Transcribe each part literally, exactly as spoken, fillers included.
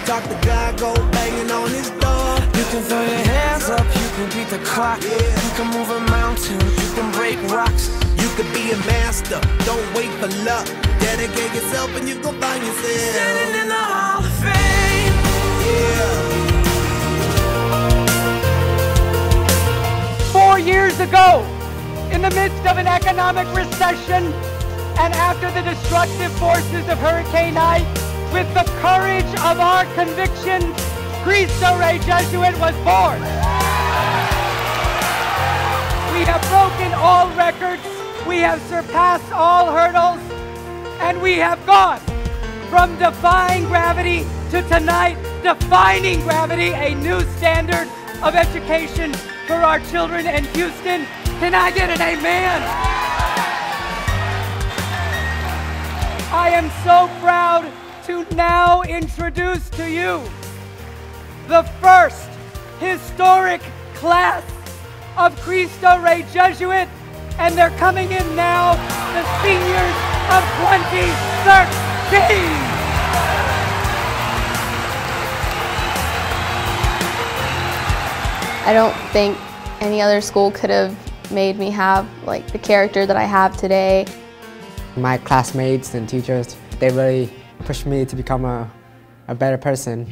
talk to God, go banging on his door. You can throw your hands up, you can beat the clock. Yeah. You can move a mountain, you can break rocks. You could be a master, don't wait for luck. Dedicate yourself and you gon' find yourself Standing in the Hall of Fame. Yeah. Four years ago, in the midst of an economic recession, and after the destructive forces of Hurricane Ike, with the courage of our conviction, Cristo Rey Jesuit was born. We have broken all records, we have surpassed all hurdles, and we have gone from defying gravity to tonight defining gravity, a new standard of education for our children in Houston. Can I get an amen? I am so proud to now introduce to you the first historic class of Cristo Rey Jesuit, and they're coming in now, the seniors of twenty thirteen. I don't think any other school could have made me have like the character that I have today. My classmates and teachers, they really pushed me to become a, a better person.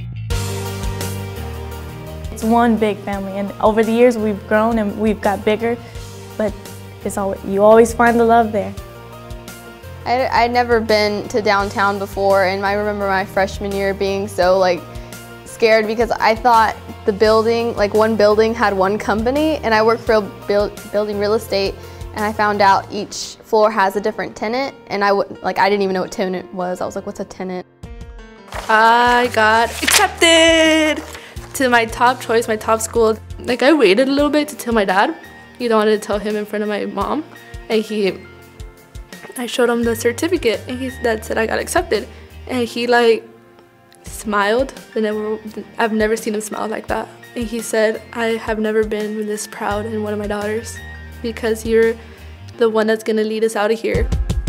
It's one big family, and over the years we've grown and we've got bigger, but it's always, you always find the love there. I, I'd never been to downtown before, and I remember my freshman year being so like scared because I thought the building, like one building had one company, and I work for a build, building real estate, and I found out each floor has a different tenant, and I would like I didn't even know what tenant was. I was like, what's a tenant? I got accepted to my top choice, my top school. Like I waited a little bit to tell my dad. He wanted to tell him in front of my mom, and he, I showed him the certificate, and he that said I got accepted, and he like smiled. And never, I've never seen him smile like that. And he said, I have never been this proud in one of my daughters, because you're the one that's gonna lead us out of here.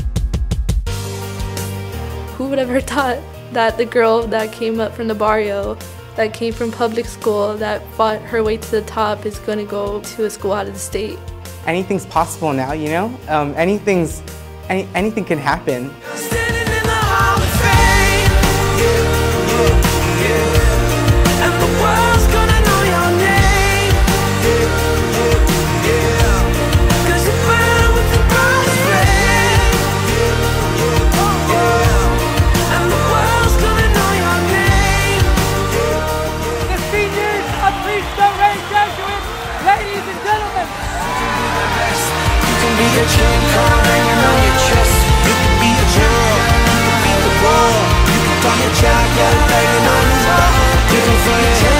Who would have ever thought that the girl that came up from the barrio, that came from public school, that fought her way to the top, is gonna go to a school out of the state? Anything's possible now, you know? Um, anything's, any, anything can happen. Standing in the Hall of Fame. Yeah, yeah, yeah. And the world's gonna know your name. Yeah, yeah, yeah. Cause you burn with the brightest flame. Yeah, yeah, yeah. And the world's gonna know your name. The seniors of Cristo Rey Jesuit, ladies and gentlemen. You can be a chain car hanging on your chest. You can be a girl, you can be the world. You can find a child, yeah, banging on his door. You can find a